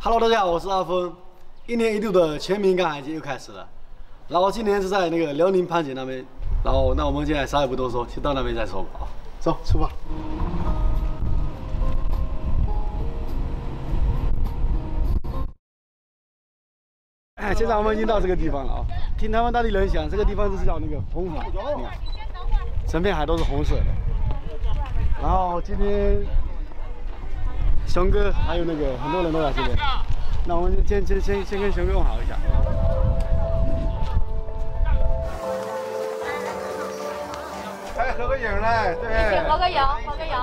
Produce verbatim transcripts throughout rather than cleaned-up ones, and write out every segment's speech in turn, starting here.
Hello， 大家好，我是阿峰。一年一度的全民赶海节又开始了，然后今年是在那个辽宁盘锦那边，然后那我们现在啥也不多说，去到那边再说吧。啊，走，出发。哎，现在我们已经到这个地方了啊！听他们当地人讲，这个地方就是叫那个红海，你看，整片海都是红色的。然后今天。 熊哥还有那个很多人都在这边，那我们就先先先先跟熊哥问好一下。 来合个影来，对。 一起合个影，合个影。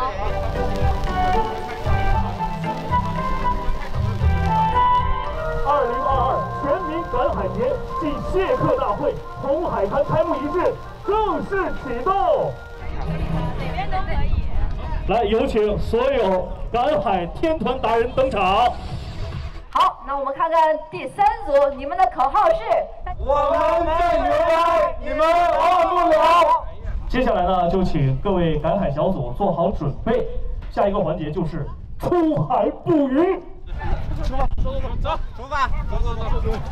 二零二二全民赶海节暨谢客大会红海滩开幕仪式正式启动。 哪边都可以。 来，有请所有赶海天团达人登场。 好，那我们看看第三组，你们的口号是： 我们最牛掰，你们忘不了。接下来呢，就请各位赶海小组做好准备，下一个环节就是出海捕鱼。 出发，走走走，走，出发，走走走走。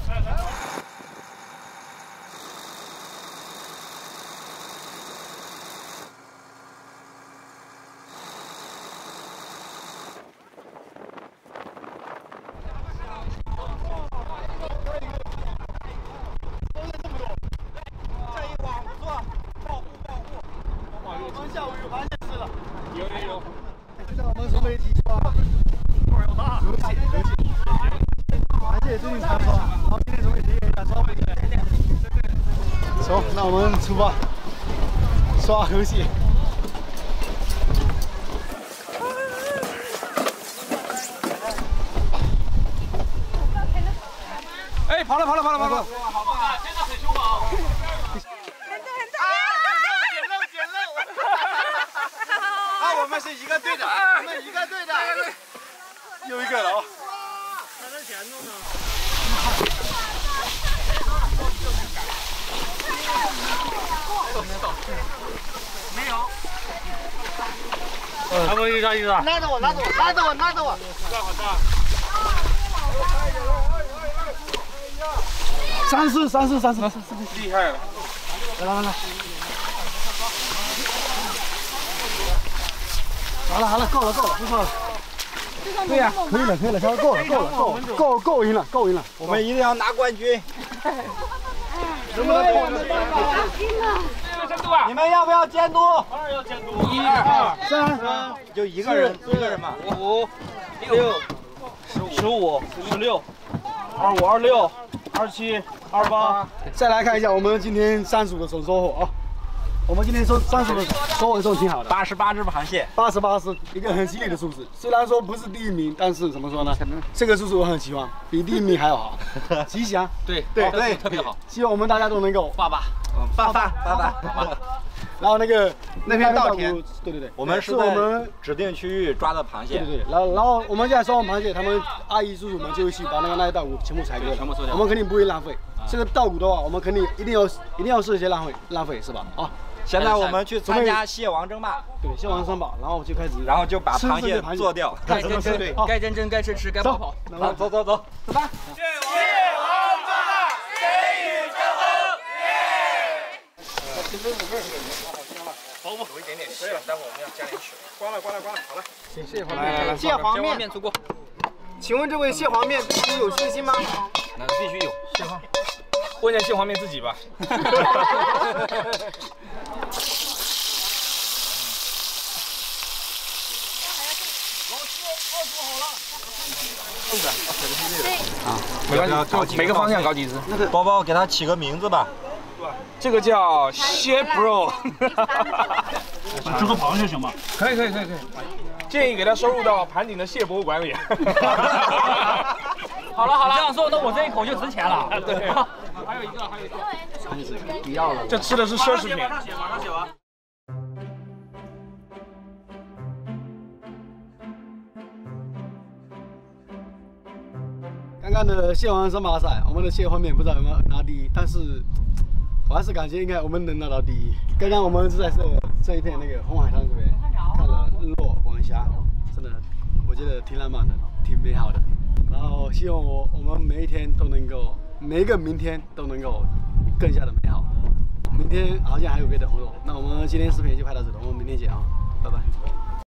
走，那我们出发，刷河蟹。 哎，跑了跑了跑了跑了！ 好棒啊！真的很凶啊！ 很大很大！捡漏捡漏！啊，我们是一个队的，我们一个队的。又一个了啊！还在前头呢。 没有。 他们一张一张。 拉着我，拉着我，拉着我，拉着我。 好大好大。 三四三四三四， 厉害了。 来来来。好了好了，够了够了，不错了。对呀，可以了可以了，差不多够了够了够了够够赢了够赢了， 我们一定要拿冠军。 能不能给我们办法？ 你们要不要监督？ 当然要监督。 一二三， 就一个人，一个人嘛。 五、六、十五、十六、二五、二六、二七、二八。 再来看一下我们今天三组的总收获啊！我们今天收三组的收获都挺好的， 八十八只螃蟹， 八十八是一个很吉利的数字。虽然说不是第一名，但是怎么说呢？这个数字我很喜欢，比第一名还要好，吉祥。 对对对，特别好。 希望我们大家都能够爸爸， 发发发发。 然后那个那片稻田， 对对对， 我们是我们指定区域抓的螃蟹。 对对对，然后然后我们现在收完螃蟹，他们阿姨叔叔们就会去把那个那些稻谷全部采割， 全部收掉。 我们肯定不会浪费。这个稻谷的话，我们肯定一定要一定要设一些浪费浪费是吧？啊。 现在我们去参加蟹王争霸， 对，蟹王争霸，然后就开始， 然后就把螃蟹做掉， 该真真， 该真真，该吃吃，该跑跑。 走走走走，走吧。蟹王争霸，谁与争锋？耶！清蒸五味，好香了。好不？有一点点咸，待会我们要加点水。关了关了关了，好了。 蟹黄面， 蟹黄面， 面出锅。 请问这位蟹黄面你有信心吗？ 那必须有。蟹黄，问一下蟹黄面自己吧。 啊， 没关系，每个方向搞几只。 包包给它起个名字吧。 这个叫蟹 bro。 吃个螃蟹行吗？ 可以可以可以可以。 建议给它收入到盘锦的蟹博物馆里。 好了好了，这样说那我这一口就值钱了。 对。 还有一个还有一个。 不要了。 这吃的是奢侈品。 马上写马上写完。 刚刚的蟹王争霸赛，我们的蟹方面不知道有没有拿第一，但是我还是感觉应该我们能拿到第一。刚刚我们是在这这一片那个红海滩这边看了日落晚霞，真的我觉得挺浪漫的，挺美好的。然后希望我我们每一天都能够，每一个明天都能够更加的美好。明天好像还有别的活动，那我们今天视频就拍到这里，我们明天见啊，拜拜。